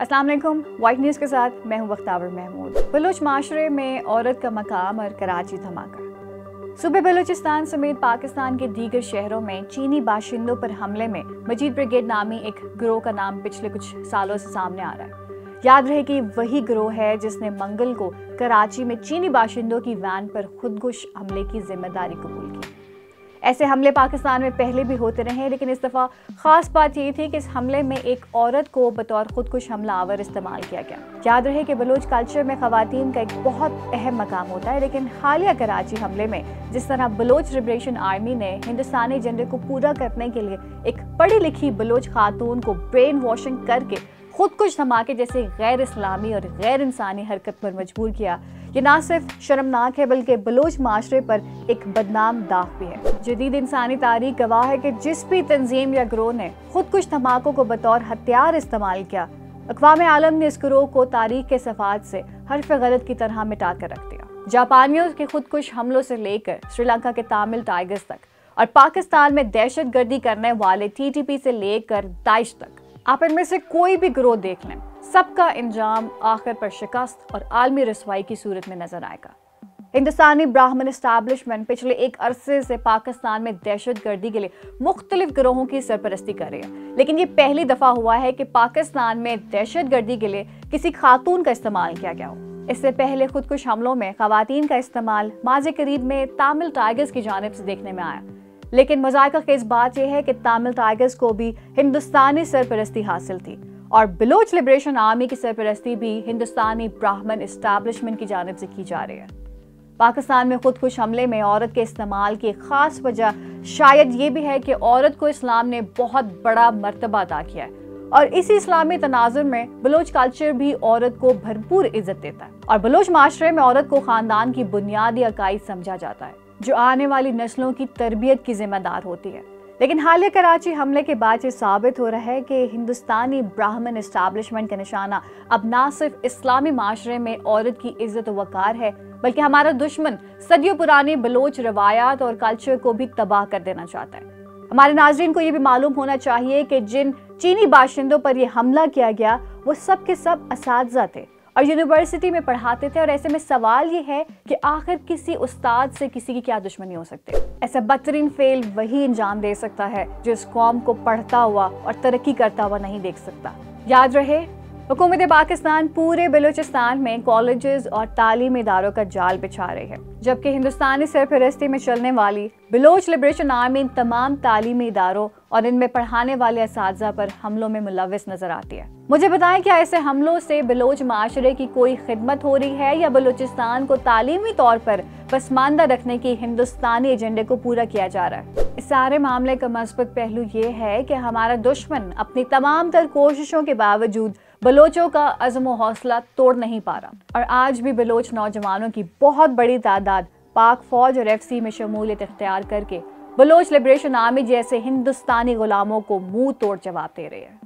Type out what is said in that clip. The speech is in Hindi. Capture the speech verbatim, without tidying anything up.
अस्सलाम वालेकुम। वाइट न्यूज़ के साथ मैं हूं बख्तावर महमूद। बलूच माशरे में औरत का मकाम और कराची धमाका। सूबे बलूचिस्तान समेत पाकिस्तान के दीगर शहरों में चीनी बाशिंदों पर हमले में मजीद ब्रिगेड नामी एक गिरोह का नाम पिछले कुछ सालों से सामने आ रहा है। याद रहे कि वही गिरोह है जिसने मंगल को कराची में चीनी बाशिंदों की वैन पर खुदकुश हमले की जिम्मेदारी कबूल की। ऐसे हमले पाकिस्तान में पहले भी होते रहे, लेकिन इस दफ़ा खास बात ये थी कि इस हमले में एक औरत को बतौर खुदकुश हमला आवर इस्तेमाल किया गया। याद रहे कि बलूच कल्चर में खवातीन का एक बहुत अहम मकाम होता है, लेकिन हालिया कराची हमले में जिस तरह बलूच लिबरेशन आर्मी ने हिंदुस्तानी एजेंडे को पूरा करने के लिए एक पढ़ी लिखी बलूच खातून को ब्रेन वॉशिंग करके खुदकुश धमाके जैसे गैर इस्लामी और गैर इंसानी हरकत पर मजबूर किया, ये ना सिर्फ शर्मनाक है बल्कि बलूच माशरे पर एक बदनाम दाग भी है। जदीद इंसानी तारीख गवाह है कि जिस भी तंजीम या गिरोह ने खुदकुश धमाकों को बतौर हथियार इस्तेमाल किया, अक़वाम आलम ने इस गिरोह को तारीख के सफ़ात से हर्फ गलत की तरह मिटा कर रख दिया। जापानियों के खुदकुश हमलों से लेकर श्रीलंका के तामिल टाइगर्स तक और पाकिस्तान में दहशत गर्दी करने वाले टी टी पी से लेकर दाइश तक, आप इनमें से कोई भी गिरोह देख लें, सबका इंजाम आखिर पर शिकस्त और आलमी रसवाई की सूरत में नजर आएगा। हिंदुस्तानी ब्राह्मण एस्टैब्लिशमेंट पिछले एक अरसे से पाकिस्तान में दहशत गर्दी के लिए मुख्तलिफ गिरोहों की सरपरस्ती कर रही है, लेकिन ये पहली दफा हुआ है कि पाकिस्तान में दहशत गर्दी के लिए किसी खातून का इस्तेमाल किया गया हो। इससे पहले खुदकुश हमलों में खवातीन का इस्तेमाल माज़े करीब में तामिल टाइगर्स की जानिब से देखने में आया, लेकिन मज़ाक़ खेज़ बात यह है कि तामिल टाइगर्स को भी हिंदुस्तानी सरपरस्ती हासिल थी और बलूच लिबरेशन आर्मी की सरपरस्ती भी हिंदुस्तानी ब्राह्मण एस्टैब्लिशमेंट की जानिब से की जा रही है। पाकिस्तान में खुदकुश हमले में औरत के इस्तेमाल की खास वजह शायद ये भी है कि औरत को इस्लाम ने बहुत बड़ा मर्तबा अता किया है और इसी इस्लामी तनाजुर में बलूच कल्चर भी औरत को भरपूर इज्जत देता है और बलूच माशरे में औरत को खानदान की बुनियादी अकाई समझा जाता है जो आने वाली नस्लों की तरबियत की जिम्मेदार होती है। लेकिन हालिया कराची हमले के बाद ये साबित हो रहा है कि हिंदुस्तानी ब्राह्मण एस्टैब्लिशमेंट का निशाना अब ना सिर्फ इस्लामी माशरे में औरत की इज्जत व वक़ार है, बल्कि हमारा दुश्मन सदियों पुरानी बलूच रवायात और कल्चर को भी तबाह कर देना चाहता है। हमारे नाज़रीन को ये भी मालूम होना चाहिए कि जिन चीनी बाशिंदों पर यह हमला किया गया वो सब के सब असातिज़ा थे और यूनिवर्सिटी में पढ़ाते थे, और ऐसे में सवाल ये है कि आखिर किसी उस्ताद से किसी की क्या दुश्मनी हो सकती है। ऐसा बदतरीन फेल वही अंजाम दे सकता है जो इस कौम को पढ़ता हुआ और तरक्की करता हुआ नहीं देख सकता। याद रहे, हुकूमत पाकिस्तान पूरे बलूचिस्तान में कॉलेजेस और तालीमी इदारों का जाल बिछा रही है, जबकि हिंदुस्तानी सरपरस्ती में चलने वाली बलूच लिबरेशन आर्मी इन तमाम तालीमी इदारों और इनमें पढ़ाने वाले असातिज़ा पर हमलों में मुलव्विस नजर आती है। मुझे बताएं, क्या ऐसे हमलों से बलूच माशरे की कोई खिदमत हो रही है या बलूचिस्तान को तालीमी तौर पर पसमानदा रखने की हिंदुस्तानी एजेंडे को पूरा किया जा रहा है? इस सारे मामले का मस्बक पहलू ये है कि हमारा दुश्मन अपनी तमाम तर कोशिशों के बावजूद बलोचों का अज़्म व हौसला तोड़ नहीं पा रहा और आज भी बलोच नौजवानों की बहुत बड़ी तादाद पाक फौज और एफ सी में शमूलियत इख्तियार करके बलूच लिबरेशन आर्मी जैसे हिंदुस्तानी गुलामों को मुंह तोड़ जवाब दे रहे हैं।